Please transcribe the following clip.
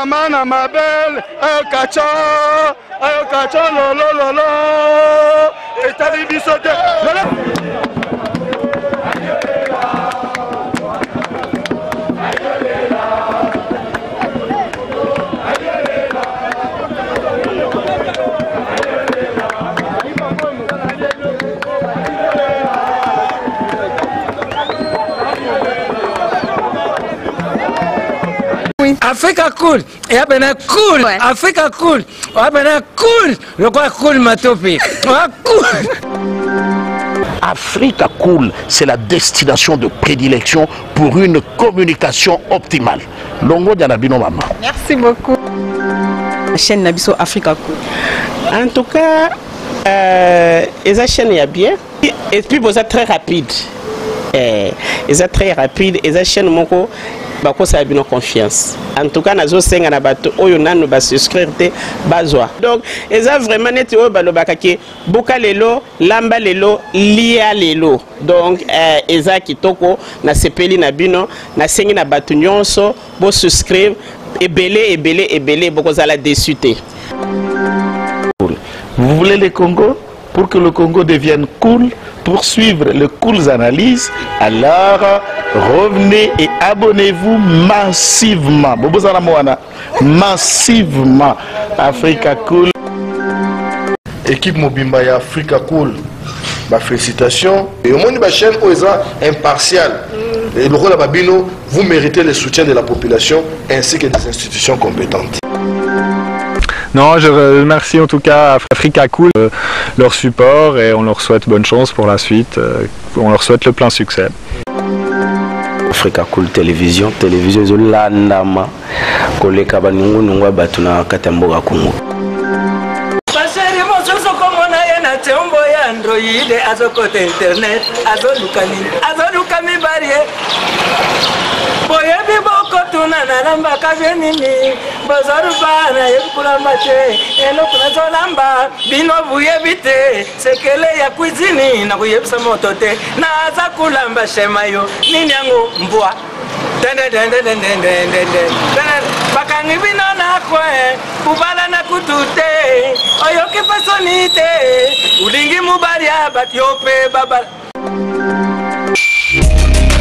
Mamana ma belle, ayo kacha, lolo, et t'as dit sauter. Africa cool, et à ben cool, ouais. Africa cool, à ben cool, le quoi cool matopi, cool. Africa Cool, c'est la destination de prédilection pour une communication optimale. Longo Dianabino Mama. Merci beaucoup. La chaîne Nabiso Africa Cool. En tout cas, la chaîne est bien. Et puis, vous êtes très rapide. Ils êtes très rapide. Et la chaîne Moko. Bako ça a bien confiance. En tout cas, nazo senga na bato oyo nanu ba souscrire te bazwa. Donc, eza vraiment neti oyo balobaka ke boka lelo, lamba lelo, lia lelo. Donc, eza kitoko na sepeli na bino, na sengi na bato nyonso bo souscrire ebele boko za la déçuté. Vous voulez le Congo? Pour que le Congo devienne cool, pour suivre les cool analyses, alors revenez et abonnez-vous massivement. Massivement. Africa Cool. Équipe Mobimba ya Africa Cool. Félicitations. Et au moins une chaîne impartiale. Et le rôle de Babino, vous méritez le soutien de la population ainsi que des institutions compétentes. Non, je remercie en tout cas Africa Cool, leur support, et on leur souhaite bonne chance pour la suite. On leur souhaite le plein succès. Africa Cool télévision Zolandama, Koleka Banungu Nungwa Batuna Katamboga Kungu. Chombo ya Android, azo kote internet, azo lukami barie. Boye biboko tuna nalamba kabenini, bozoru bana yekula mate, eno kuna zolamba, bino buye bite, sekele ya cuisine na kuyebisa motote, na aza kulamba shema yo, nini yangu mbwa. Bakangi bino na kwe, kubala na kutute, oyoki pasonite, ulingi mubaria bat yope babal.